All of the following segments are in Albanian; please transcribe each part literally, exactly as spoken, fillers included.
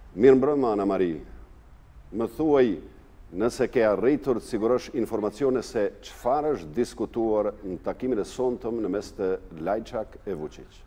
Mirë mbrëma, Ana Mari. Më thuaj nëse ke arritur të sigurosh informacione se çfarë është diskutuar në takimin e sonshëm në mes të Lajçak e Vučić.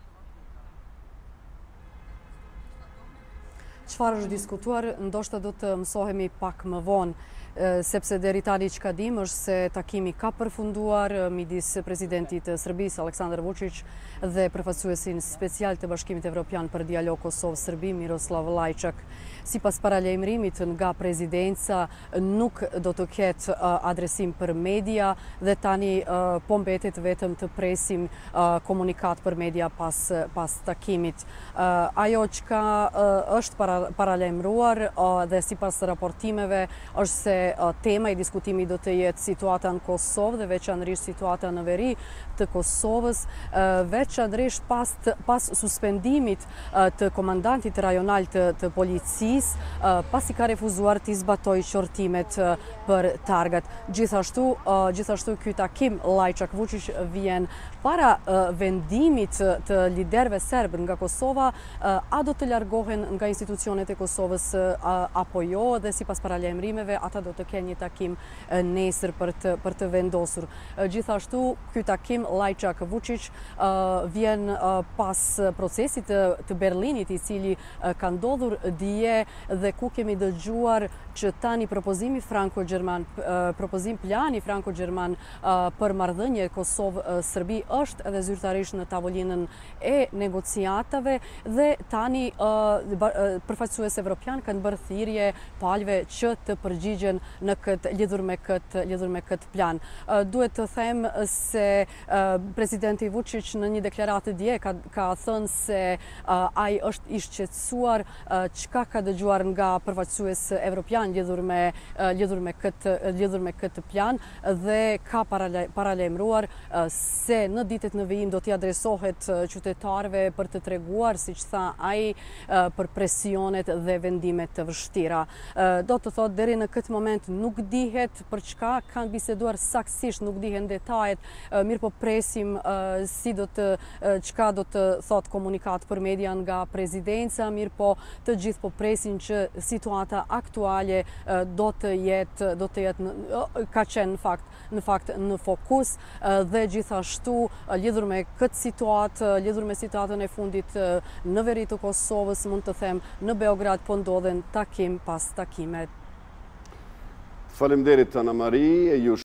Çfarë është diskutuar, ndoshta do të mësohemi pak më vonë, sepse deri tani çka dim është se takimi ka përfunduar midis presidentit të Serbisë Aleksandar Vučić dhe përfaqësuesin special të Bashkimit Evropian për dialog Kosovë-Serbi Miroslav Lajçak. Sipas paralajmërimit nga prezidenca nuk do të ketë adresim për media dhe tani po mbetet vetëm të presim komunikat për media pas pas takimit. Ajo çka është paralajmëruar dhe sipas raportimeve është se tema i diskutimit do të jetë situata në Kosovë dhe veçanërisht situata në veri të Kosovës, veçanërisht pas pas suspendimit të komandantit rajonal të, të policisë, pasi ka refuzuar të zbatoj qortimet për targat. Gjithashtu, gjithashtu ky takim Lajçak Vučić vjen para vendimit të liderëve serb nga Kosova, a do të largohen nga institucionet e Kosovës apo jo, dhe sipas paralajmërimeve ata do të kenë një takim nesër për të për të vendosur. Gjithashtu ky takim Lajçak Vučić vjen pas procesit të Berlinit i cili ka ndodhur dje dhe ku kemi dëgjuar që tani propozimi franko-gjerman, propozim plani franko-gjerman për marrëdhënie Kosovë-Serbi është edhe zyrtarisht në tavolinën e negociatave dhe tani përfaqësues evropian kanë bërë thirrje palëve që të përgjigjen në këtë lidhur me këtë lidhur me këtë plan. Duhet të them se presidenti Vučić në një deklaratë dje ka ka thënë se ai është i shqetësuar çka ka dëgjuar nga përfaqësues evropian lidhur me lidhur me këtë lidhur me këtë plan dhe ka paralajmëruar se në ditët në vijim do t'i adresohet qytetarëve për të treguar, siç tha ai, për presionet dhe vendimet të vështira. Do të thotë deri në këtë moment nuk dihet për çka kanë biseduar saktësisht, nuk dihen detajet, mirë po presim si do të çka do të thotë komunikat për media nga prezidenca, mirë po të gjithë po presin që situata aktuale do të jetë do të jetë ka qenë në fakt në fakt në fokus dhe gjithashtu lidhur me këtë situatë, lidhur me situatën e fundit në veri të Kosovës, mund të them në Beograd po ndodhen takim pas takimet. Faleminderit Ana Mari.